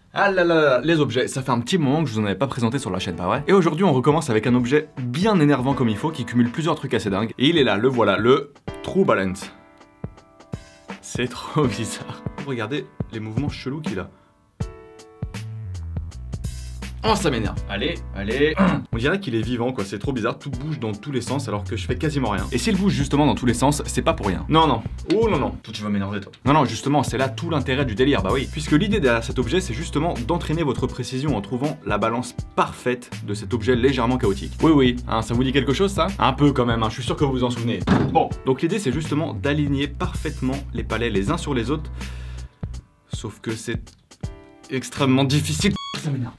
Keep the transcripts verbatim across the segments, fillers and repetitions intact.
Ah là là là, les objets, ça fait un petit moment que je vous en avais pas présenté sur la chaîne, pas vrai? Et aujourd'hui on recommence avec un objet bien énervant comme il faut, qui cumule plusieurs trucs assez dingues. Et il est là, le voilà, le True Balance. C'est trop bizarre. Regardez les mouvements chelous qu'il a. Oh, ça m'énerve. Allez, allez. On dirait qu'il est vivant quoi, c'est trop bizarre, tout bouge dans tous les sens alors que je fais quasiment rien. Et s'il bouge justement dans tous les sens, c'est pas pour rien. Non, non. Oh non, non. Toi, tu vas m'énerver toi. Non, non, justement, c'est là tout l'intérêt du délire, bah oui. Puisque l'idée derrière cet objet, c'est justement d'entraîner votre précision en trouvant la balance parfaite de cet objet légèrement chaotique. Oui, oui, hein, ça vous dit quelque chose ça? Un peu quand même, hein, je suis sûr que vous vous en souvenez. Bon, donc l'idée c'est justement d'aligner parfaitement les palais les uns sur les autres. Sauf que c'est extrêmement difficile. Ça m'énerve.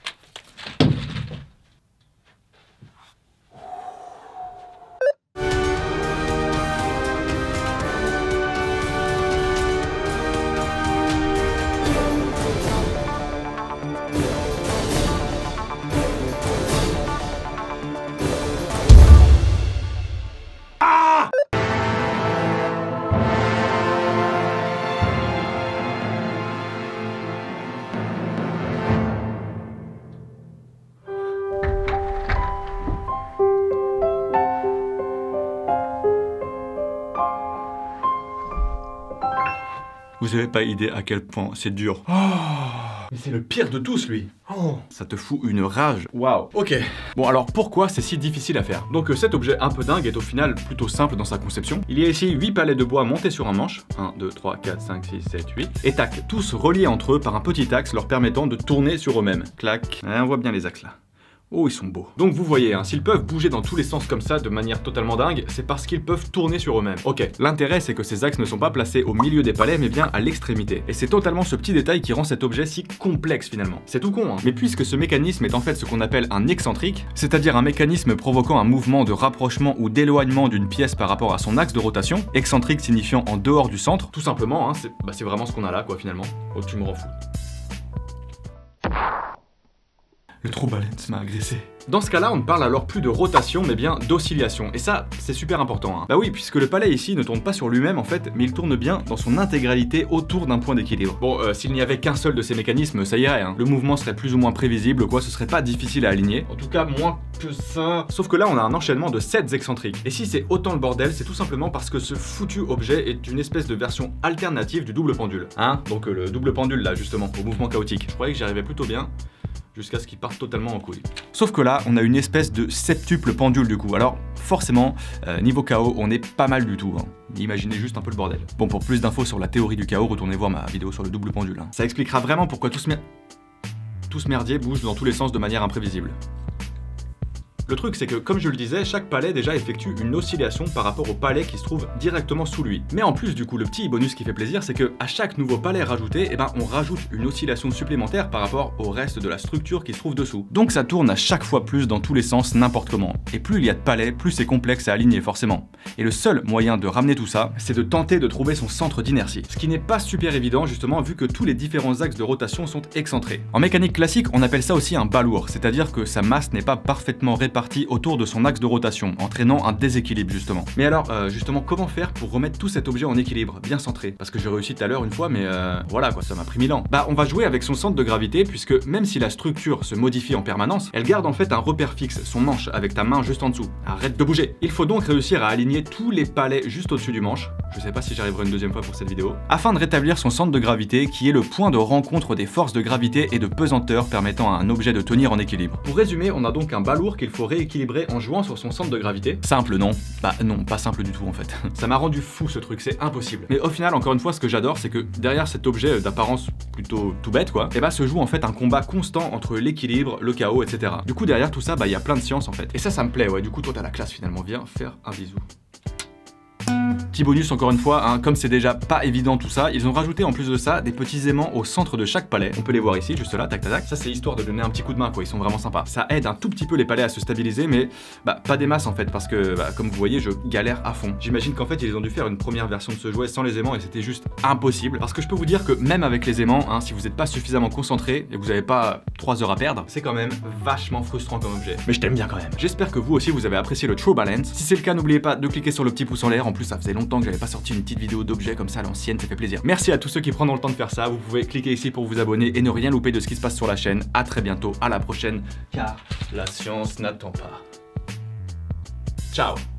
Vous avez pas idée à quel point c'est dur. Oh, mais c'est le pire de tous lui. Oh, ça te fout une rage. Waouh. Ok. Bon alors pourquoi c'est si difficile à faire? Donc euh, cet objet un peu dingue est au final plutôt simple dans sa conception. Il y a ici huit palets de bois montés sur un manche. un, deux, trois, quatre, cinq, six, sept, huit. Et tac, tous reliés entre eux par un petit axe leur permettant de tourner sur eux-mêmes. Clac. Et on voit bien les axes là. Oh, ils sont beaux. Donc vous voyez, hein, s'ils peuvent bouger dans tous les sens comme ça de manière totalement dingue, c'est parce qu'ils peuvent tourner sur eux-mêmes. Ok, l'intérêt c'est que ces axes ne sont pas placés au milieu des palets mais bien à l'extrémité. Et c'est totalement ce petit détail qui rend cet objet si complexe finalement. C'est tout con, hein. Mais puisque ce mécanisme est en fait ce qu'on appelle un excentrique, c'est-à-dire un mécanisme provoquant un mouvement de rapprochement ou d'éloignement d'une pièce par rapport à son axe de rotation, excentrique signifiant en dehors du centre, tout simplement, hein, c'est bah, vraiment ce qu'on a là quoi finalement. Oh, tu me rends fou. Le True Balance m'a agressé. Dans ce cas-là, on ne parle alors plus de rotation, mais bien d'oscillation. Et ça, c'est super important. Hein. Bah oui, puisque le palais ici ne tourne pas sur lui-même en fait, mais il tourne bien dans son intégralité autour d'un point d'équilibre. Bon, euh, s'il n'y avait qu'un seul de ces mécanismes, ça irait. Hein. Le mouvement serait plus ou moins prévisible, quoi, ce serait pas difficile à aligner. En tout cas, moins que ça. Sauf que là, on a un enchaînement de sept excentriques. Et si c'est autant le bordel, c'est tout simplement parce que ce foutu objet est une espèce de version alternative du double pendule. Hein? Donc euh, le double pendule là, justement, au mouvement chaotique. Je croyais que j'y arrivais plutôt bien. Jusqu'à ce qu'il parte totalement en couille. Sauf que là, on a une espèce de septuple pendule du coup. Alors forcément, euh, niveau chaos, on est pas mal du tout. Hein. Imaginez juste un peu le bordel. Bon, pour plus d'infos sur la théorie du chaos, retournez voir ma vidéo sur le double pendule. Hein. Ça expliquera vraiment pourquoi tout ce, mer... tout ce merdier bouge dans tous les sens de manière imprévisible. Le truc c'est que, comme je le disais, chaque palais déjà effectue une oscillation par rapport au palais qui se trouve directement sous lui. Mais en plus du coup, le petit bonus qui fait plaisir, c'est que à chaque nouveau palais rajouté, eh ben, on rajoute une oscillation supplémentaire par rapport au reste de la structure qui se trouve dessous. Donc ça tourne à chaque fois plus dans tous les sens, n'importe comment. Et plus il y a de palais, plus c'est complexe à aligner forcément. Et le seul moyen de ramener tout ça, c'est de tenter de trouver son centre d'inertie. Ce qui n'est pas super évident justement vu que tous les différents axes de rotation sont excentrés. En mécanique classique, on appelle ça aussi un balourd, c'est-à-dire que sa masse n'est pas parfaitement répartie autour de son axe de rotation, entraînant un déséquilibre justement. Mais alors, euh, justement, comment faire pour remettre tout cet objet en équilibre, bien centré? Parce que j'ai réussi tout à l'heure une fois, mais euh, voilà quoi, ça m'a pris mille ans. Bah, on va jouer avec son centre de gravité, puisque même si la structure se modifie en permanence, elle garde en fait un repère fixe, son manche, avec ta main juste en dessous. Arrête de bouger. Il faut donc réussir à aligner tous les palets juste au-dessus du manche. Je sais pas si j'arriverai une deuxième fois pour cette vidéo. Afin de rétablir son centre de gravité, qui est le point de rencontre des forces de gravité et de pesanteur permettant à un objet de tenir en équilibre. Pour résumer, on a donc un balourd qu'il faut rééquilibrer en jouant sur son centre de gravité. Simple, non? Bah non, pas simple du tout en fait. Ça m'a rendu fou ce truc, c'est impossible. Mais au final, encore une fois, ce que j'adore, c'est que derrière cet objet d'apparence plutôt tout bête quoi, et bah se joue en fait un combat constant entre l'équilibre, le chaos, et cetera. Du coup, derrière tout ça, bah il y a plein de science en fait. Et ça, ça me plaît, ouais. Du coup, toi t'as la classe finalement. Viens faire un bisou. Petit bonus encore une fois, hein, comme c'est déjà pas évident tout ça, ils ont rajouté en plus de ça des petits aimants au centre de chaque palais. On peut les voir ici, juste là, tac tac tac. Ça c'est histoire de donner un petit coup de main quoi, ils sont vraiment sympas. Ça aide un tout petit peu les palais à se stabiliser, mais bah pas des masses en fait, parce que bah, comme vous voyez, je galère à fond. J'imagine qu'en fait ils ont dû faire une première version de ce jouet sans les aimants et c'était juste impossible. Parce que je peux vous dire que même avec les aimants, hein, si vous n'êtes pas suffisamment concentré et que vous n'avez pas trois heures à perdre, c'est quand même vachement frustrant comme objet. Mais je t'aime bien quand même. J'espère que vous aussi vous avez apprécié le True Balance. Si c'est le cas, n'oubliez pas de cliquer sur le petit pouce en l'air, en plus ça faisait longtemps longtemps que j'avais pas sorti une petite vidéo d'objets comme ça à l'ancienne, ça fait plaisir. Merci à tous ceux qui prendront le temps de faire ça. Vous pouvez cliquer ici pour vous abonner et ne rien louper de ce qui se passe sur la chaîne. À très bientôt, à la prochaine, car la science n'attend pas. Ciao.